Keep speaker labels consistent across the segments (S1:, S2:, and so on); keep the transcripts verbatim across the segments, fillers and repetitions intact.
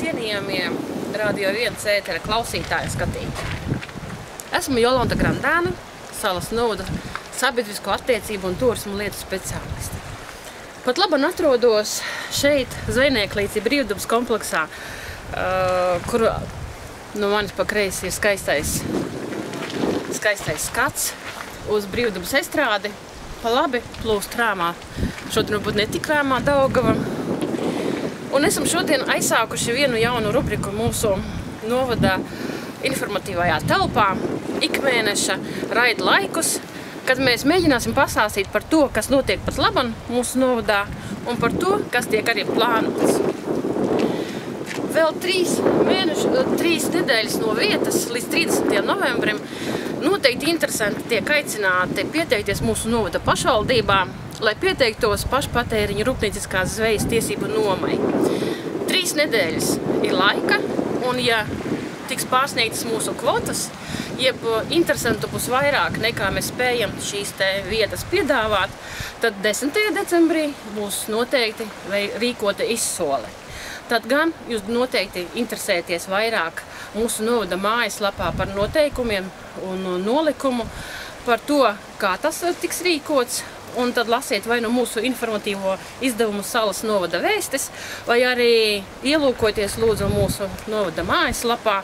S1: cienījamie Radio viens ētera klausītāji skatītāji. Esmu Jolanta Grandāna, Salas novada sabiedrisko attiecību un turismu lietu speciāliste. Pat labi atrodos šeit, Zvejnieklīci brīvdabas kompleksā, uh, kur no manis pa kreisi ir skaistais, skaistais skats uz brīvdabas estrādi. Pa labi plūst rāmā. Šodien varbūt ne tik rāmā Daugava. Un esam šodien aizsākuši vienu jaunu rubriku mūsu novada informatīvajā telpā, ikmēneša raida laikus, kad mēs mēģināsim pastāstīt par to, kas notiek pat laban mūsu novadā, un par to, kas tiek arī plānots. Vēl trīs, mēneši, trīs nedēļas no vietas līdz trīsdesmitajam novembrim noteikti interesanti tiek aicināti pieteikties mūsu novada pašvaldībā, lai pieteiktos pašpatēriņu rūpnieciskās zvejas tiesību nomai. Trīs nedēļas ir laika, un ja tiks pārsniegtas mūsu kvotas, jeb interesantu būs vairāk nekā mēs spējam šīs te vietas piedāvāt, tad desmitajā decembrī būs noteikti rīkota izsole. Tad gan jūs noteikti interesēties vairāk mūsu novada mājaslapā par noteikumiem un nolikumu, par to, kā tas tiks rīkots, un tad lasiet vai no mūsu informatīvo izdevumu Salas novada vēstis, vai arī ielūkoties lūdzu mūsu novada mājaslapā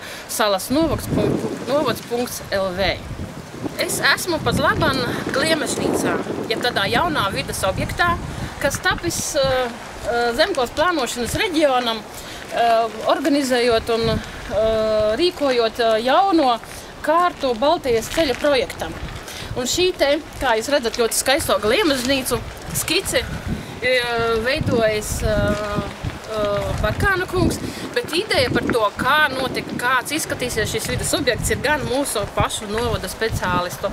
S1: salasnovads punkts l v. Es esmu pat laban Gliemežnīcā, ja tādā jaunā vides objektā, kas tapis uh, zemgales plānošanas reģionam, uh, organizējot un uh, rīkojot uh, jauno kārtu Baltijas ceļa projektam. Un šī te, kā jūs redzat, ļoti skaisto Gliemežnīcu skici veidojas uh, uh, Barkāna kungs, bet ideja par to, kā notiek, kāds izskatīsies šis vides objekts, ir gan mūsu pašu novada speciālistu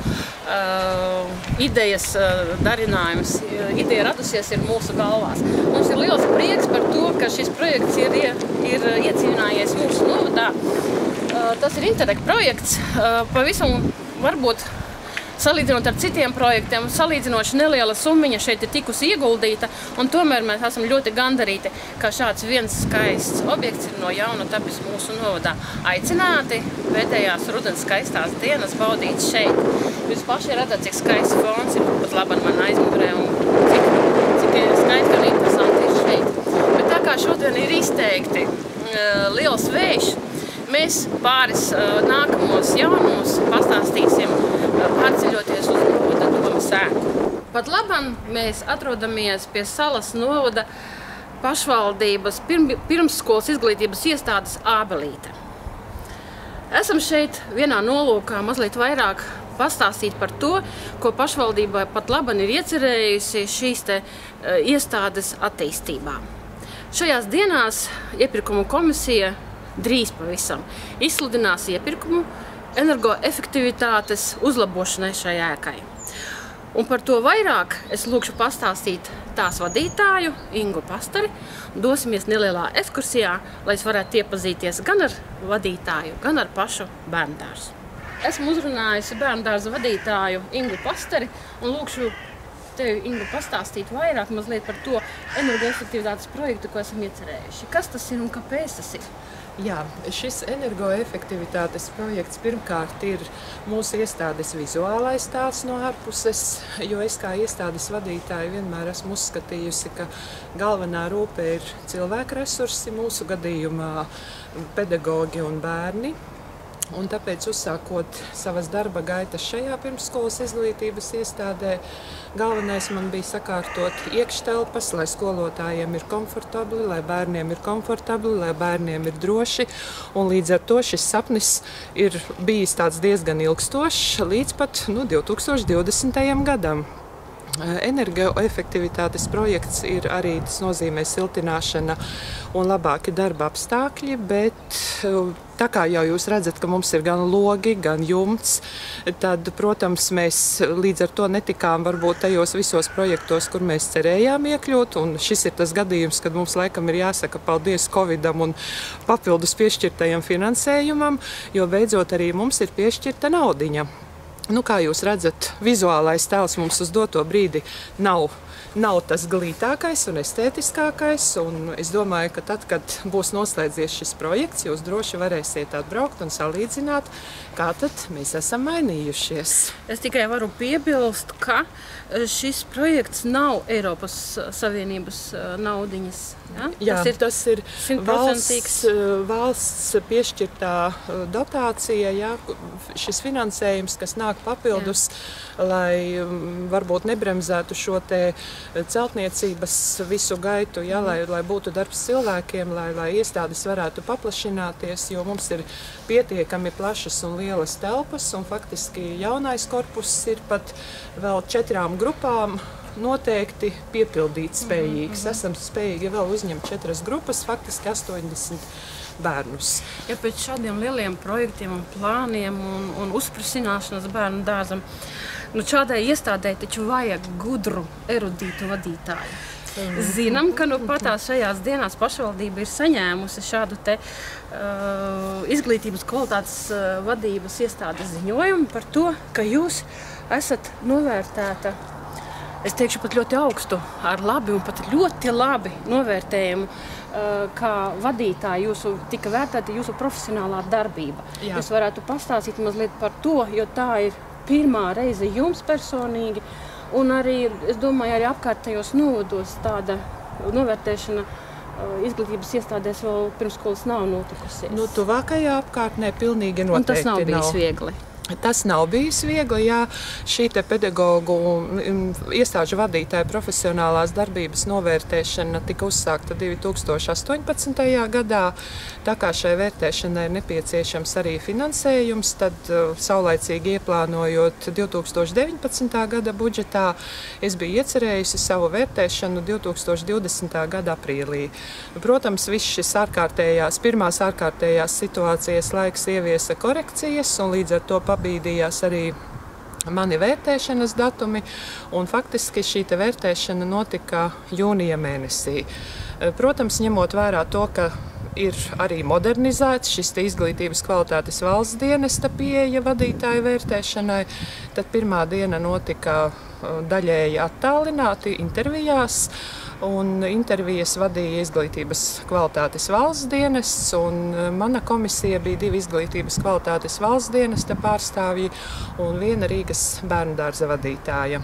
S1: uh, idejas uh, darinājums. Ideja radusies ir mūsu galvās. Mums ir liels prieks par to, ka šis projekts ir, ir iecīnājies mūsu novadā. Uh, tas ir Interreg projekts, uh, pavisam varbūt salīdzinot ar citiem projektiem, salīdzinoši neliela summiņa šeit ir tikusi ieguldīta, un tomēr mēs esam ļoti gandarīti, ka šāds viens skaists objekts ir no jauna tapis mūsu novadā. Aicināti pēdējās rudens skaistās dienas baudīt šeit. Jūs paši redzat, cik skaists fons ir pat laban man aizmugurē, un cik, cik skaisti un interesanti ir šeit. Bet tā kā šodien ir izteikti uh, liels vējš, mēs pāris uh, nākamos jaunumus pastāstīsim, pārceļoties uz novada domas ēku. Pat labam mēs atrodamies pie Salas novada pašvaldības pirm, pirmsskolas izglītības iestādes Ābelīte. Esam šeit vienā nolūkā mazliet vairāk pastāstīt par to, ko pašvaldībai pat labam ir iecerējusi šīs te uh, iestādes attīstībā. Šajās dienās iepirkumu komisija drīz pavisam izsludinās iepirkumu energoefektivitātes uzlabošanai šai ēkai. Un par to vairāk es lūkšu pastāstīt tās vadītāju, Ingu Pastari. Dosimies nelielā ekskursijā, lai es varētu iepazīties gan ar vadītāju, gan ar pašu bērndārzu. Esmu uzrunājusi bērndārza vadītāju Ingu Pastari un lūkšu tevi, Ingu, pastāstīt vairāk mazliet par to energoefektivitātes projektu, ko esam iecerējuši. Kas tas ir un kāpēc tas ir?
S2: Jā, šis energoefektivitātes projekts pirmkārt ir mūsu iestādes vizuālais tēls no ārpuses, jo es kā iestādes vadītāja vienmēr esmu uzskatījusi, ka galvenā rūpe ir cilvēku resursi, mūsu gadījumā pedagogi un bērni. Un tāpēc, uzsākot savas darba gaitas šajā pirmsskolas izglītības iestādē, galvenais man bija sakārtot iekštelpas, lai skolotājiem ir komfortabli, lai bērniem ir komfortabli, lai bērniem ir droši. Un līdz ar to šis sapnis ir bijis tāds diezgan ilgstošs līdz pat nu, divi tūkstoši divdesmitajam gadam. Energoefektivitātes projekts ir arī, tas nozīmē siltināšana un labāki darba apstākļi, bet tā kā jau jūs redzat, ka mums ir gan logi, gan jumts, tad, protams, mēs līdz ar to netikām varbūt tajos visos projektos, kur mēs cerējām iekļūt, un šis ir tas gadījums, kad mums laikam ir jāsaka paldies Covidam un papildus piešķirtajam finansējumam, jo beidzot arī mums ir piešķirta naudiņa. Nu, kā jūs redzat, vizuālais tēls mums uz doto brīdi nav nav tas glītākais un estētiskākais, un es domāju, ka tad, kad būs noslēdzies šis projekts, jūs droši varēsiet atbraukt un salīdzināt, kā tad mēs esam mainījušies.
S1: Es tikai varu piebilst, ka šis projekts nav Eiropas Savienības naudiņas. Ja?
S2: Jā, tas ir, tas ir
S1: simtprocentīgs
S2: valsts, valsts piešķirtā dotācija, jā, šis finansējums, kas nāk papildus, jā. Lai varbūt nebremzētu šo te celtniecības visu gaitu, jā, lai, lai būtu darbs cilvēkiem, lai, lai iestādes varētu paplašināties, jo mums ir pietiekami plašas un lielas telpas, un faktiski jaunais korpus ir pat vēl četrām grupām noteikti piepildīt spējīgs. Mm-hmm. Esam spējīgi vēl uzņemt četras grupas, faktiski astoņdesmit bērnus.
S1: Ja pēc šādiem lieliem projektiem un plāniem un, un uzprasināšanas bērnu dārzam, nu šādai iestādē taču vajag gudru, erudītu vadītāju. Zinām, ka nu patās šajās dienās pašvaldība ir saņēmusi šādu te uh, izglītības kvalitātes uh, vadības iestādes ziņojumu par to, ka jūs esat novērtēta, es teikšu pat ļoti augstu, ar labi un pat ļoti labi novērtējumu, uh, kā vadītāji jūsu, tika vērtēta jūsu profesionālā darbība. Jā. Jūs varētu pastāstīt mazliet par to, jo tā ir pirmā reize jums personīgi, un arī, es domāju, arī apkārtējos novados tāda novērtēšana izglītības iestādēs vēl pirmsskolas nav notikusies.
S2: Nu, tuvākajā apkārtnē pilnīgi noteikti nav.
S1: Un tas nav bijis viegli.
S2: Tas nav bijis viegli, jā. Šī te pedagogu iestāžu vadītāja profesionālās darbības novērtēšana tika uzsākta divi tūkstoši astoņpadsmitajā gadā. Tā kā šai vērtēšanai ir nepieciešams arī finansējums, tad saulaicīgi ieplānojot divi tūkstoši deviņpadsmitā gada budžetā, es biju iecerējusi savu vērtēšanu divi tūkstoši divdesmitā gada aprīlī. Protams, viss šis ārkārtējās, pirmās ārkārtējās situācijas laiks ieviesa korekcijas, un līdz ar to pabīdījās arī mani vērtēšanas datumi, un faktiski šī te vērtēšana notika jūnija mēnesī. Protams, ņemot vērā to, ka ir arī modernizēts šis te izglītības kvalitātes valsts dienesta pieeja vadītāju vērtēšanai, tad pirmā diena notika daļēji attālināti intervijās, un intervijas vadīja izglītības kvalitātes valsts dienests, un mana komisija bija divi izglītības kvalitātes valsts dienesta pārstāvji un viena Rīgas bērnudārza vadītāja.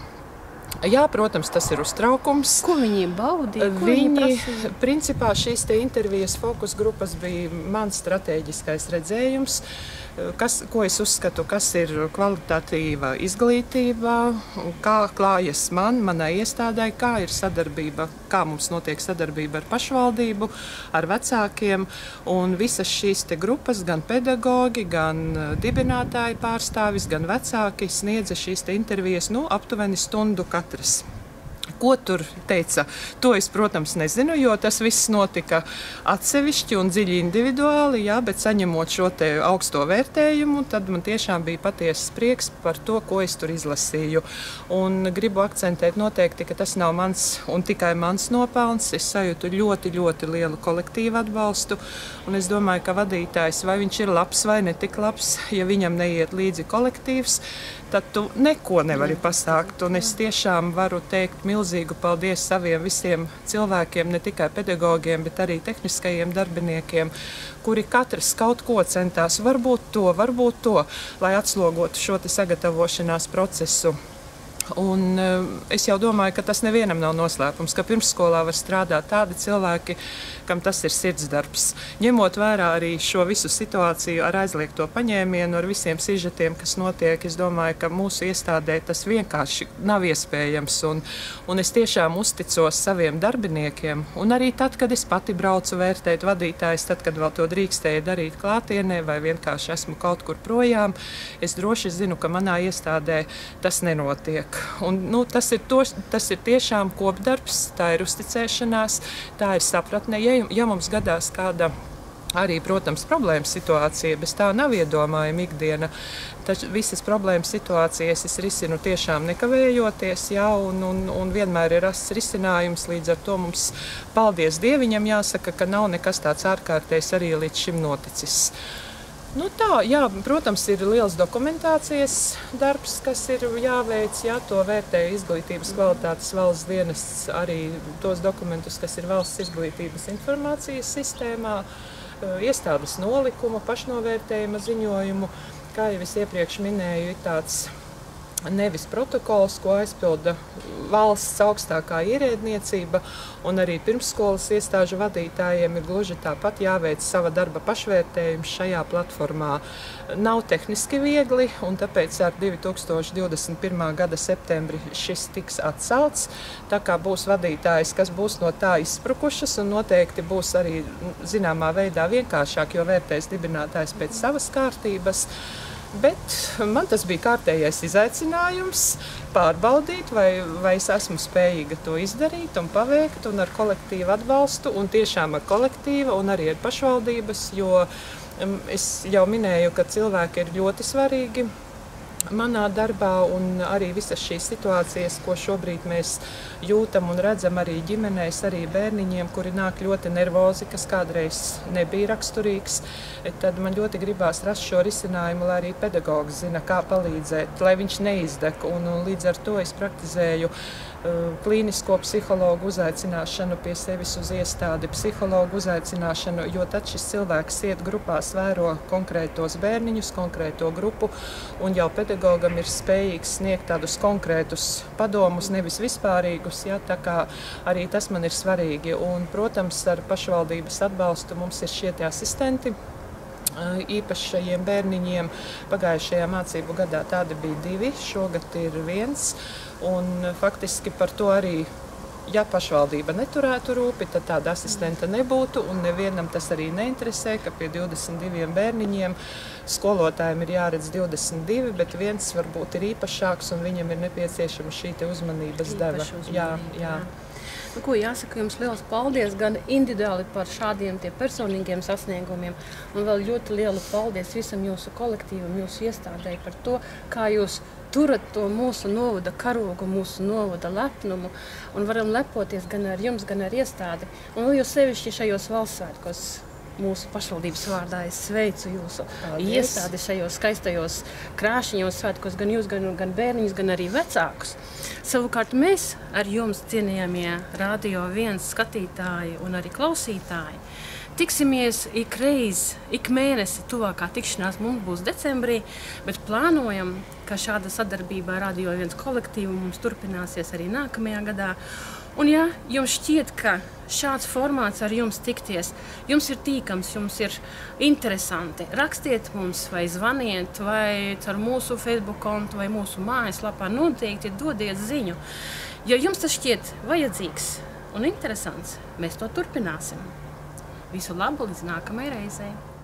S2: Jā, protams, tas ir uztraukums.
S1: Ko viņi baudīja? Ko
S2: viņi,
S1: viņi prasīja?
S2: Principā šīs te intervijas fokus grupas bija mans stratēģiskais redzējums, kas, ko es uzskatu, kas ir kvalitatīva izglītība, kā klājas man, manai iestādai, kā ir sadarbība, kā mums notiek sadarbība ar pašvaldību, ar vecākiem, un visas šīs te grupas, gan pedagogi, gan dibinātāji pārstāvis, gan vecāki sniedza šīs te intervijas, nu, aptuveni stundu katrs. Ko tur teica? To es, protams, nezinu, jo tas viss notika atsevišķi un dziļi individuāli, jā, bet saņemot šo te augsto vērtējumu, tad man tiešām bija patiesas prieks par to, ko es tur izlasīju. Un gribu akcentēt noteikti, ka tas nav mans un tikai mans nopelns. Es sajūtu ļoti, ļoti lielu kolektīvu atbalstu, un es domāju, ka vadītājs, vai viņš ir labs vai netik labs, ja viņam neiet līdzi kolektīvs, tad tu neko nevari pasākt. Un es tiešām varu teikt milzīgu paldies saviem visiem cilvēkiem, ne tikai pedagogiem, bet arī tehniskajiem darbiniekiem, kuri katrs kaut ko centās, varbūt to, varbūt to, lai atslogotu šo te sagatavošanās procesu. Un es jau domāju, ka tas nevienam nav noslēpums, ka pirmsskolā var strādāt tādi cilvēki, kam tas ir sirdsdarbs. Ņemot vērā arī šo visu situāciju ar aizliegto paņēmienu, ar visiem sižetiem, kas notiek, es domāju, ka mūsu iestādē tas vienkārši nav iespējams. Un, un es tiešām uzticos saviem darbiniekiem. Un arī tad, kad es pati braucu vērtēt vadītājus, tad, kad vēl to drīkstēju darīt klātienē vai vienkārši esmu kaut kur projām, es droši zinu, ka manā iestādē tas nenotiek. Un, nu, tas, ir to, tas ir tiešām kopdarbs, tā ir uzticēšanās, tā ir sapratne. Ja, ja mums gadās kāda arī, protams, problēmas situācija, bez tā nav iedomājama ikdiena, taču visas problēmas situācijas es risinu tiešām nekavējoties, jā, un, un, un vienmēr ir rasts risinājums, līdz ar to mums, paldies Dieviņam, jāsaka, ka nav nekas tāds ārkārtējs arī līdz šim noticis. Nu tā, jā, protams, ir liels dokumentācijas darbs, kas ir jāveic, jā, to vērtē Izglītības kvalitātes valsts dienests, arī tos dokumentus, kas ir valsts izglītības informācijas sistēmā, iestādes nolikumu, pašnovērtējuma ziņojumu, kā jau es iepriekš minēju, ir tāds nevis protokols, ko aizpilda valsts augstākā ierēdniecība, un arī pirmsskolas iestāžu vadītājiem ir gluži tāpat jāveic sava darba pašvērtējums šajā platformā. Nav tehniski viegli, un tāpēc ar divi tūkstoši divdesmit pirmā gada septembri šis tiks atcelts, tā kā būs vadītājs, kas būs no tā izsprukušas, un noteikti būs arī zināmā veidā vienkāršāk, jo vērtēs dibinātājs pēc savas kārtības. Bet man tas bija kārtējais izaicinājums pārbaudīt, vai, vai es esmu spējīga to izdarīt un paveikt, un ar kolektīvu atbalstu, un tiešām ar kolektīvu, un arī ar pašvaldības, jo es jau minēju, ka cilvēki ir ļoti svarīgi manā darbā, un arī visas šīs situācijas, ko šobrīd mēs jūtam un redzam arī ģimenēs, arī bērniņiem, kuri nāk ļoti nervozi, kas kādreiz nebija raksturīgs, tad man ļoti gribās rast šo risinājumu, lai arī pedagogs zina, kā palīdzēt, lai viņš neizdeg, un, un līdz ar to es praktizēju klīnisko psihologu uzaicināšanu pie sevis uz iestādi, psihologu uzaicināšanu, jo tad šis cilvēks iet grupās, vēro konkrētos bērniņus, konkrēto grupu, un jau pedagogam ir spējīgs sniegt tādus konkrētus padomus, nevis vispārīgus, ja, tā kā arī tas man ir svarīgi. Un, protams, ar pašvaldības atbalstu mums ir šie tie asistenti, īpašajiem bērniņiem. Pagājušajā mācību gadā tādi bija divi, šogad ir viens. Un faktiski par to arī, ja pašvaldība neturētu rūpi, tad tāda asistenta nebūtu, un nevienam tas arī neinteresē, ka pie divdesmit diviem bērniņiem skolotājiem ir jāredz divdesmit divi, bet viens varbūt ir īpašāks, un viņam ir nepieciešama šī te uzmanības deva. Jā, jā.
S1: Nu, ko jāsaka jums liels paldies gan individuāli par šādiem tie personīgiem sasniegumiem, un vēl ļoti lielu paldies visam jūsu kolektīvam, jūsu iestādēji par to, kā jūs turat to mūsu novada karogu, mūsu novada lepnumu, un varam lepoties gan ar jums, gan ar iestādi. Un vēl jūs sevišķi šajos valsts svētkos mūsu pašvaldības vārdā es sveicu jūsu paldies. Iestādi šajos skaistajos krāšņos svētkos, gan jūs, gan, gan bērniņus, gan arī vecākus. Savukārt mēs ar jums, cienījamie Radio viens skatītāji un arī klausītāji, tiksimies ik reiz, ik mēnesi, tuvākā tikšanās mums būs decembrī, bet plānojam, ka šāda sadarbība ar Radio viens kolektīvu mums turpināsies arī nākamajā gadā. Un ja jums šķiet, ka šāds formāts ar jums tikties, jums ir tīkams, jums ir interesanti, rakstiet mums vai zvaniet, vai ar mūsu Facebook kontu vai mūsu mājaslapā noteikti dodiet ziņu. Ja jums tas šķiet vajadzīgs un interesants, mēs to turpināsim. Visu labu līdz nākamajai reizei!